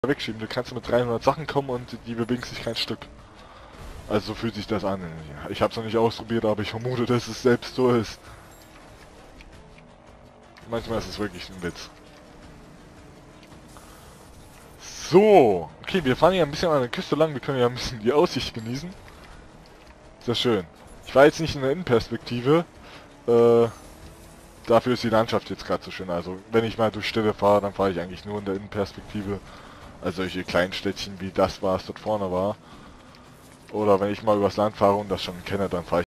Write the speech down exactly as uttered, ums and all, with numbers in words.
wegschieben. Du kannst mit dreihundert Sachen kommen und die bewegen sich kein Stück. Also so fühlt sich das an. Ich habe es noch nicht ausprobiert, aber ich vermute, dass es selbst so ist. Manchmal ist es wirklich ein Witz. So, okay, wir fahren hier ein bisschen an der Küste lang. Wir können ja ein bisschen die Aussicht genießen. Sehr schön. Ich war jetzt nicht in der Innenperspektive. Äh, dafür ist die Landschaft jetzt gerade so schön. Also wenn ich mal durch Städte fahre, dann fahre ich eigentlich nur in der Innenperspektive. Also solche kleinen Städtchen wie das, was dort vorne war. Oder wenn ich mal übers Land fahre und das schon kenne, dann fahre ich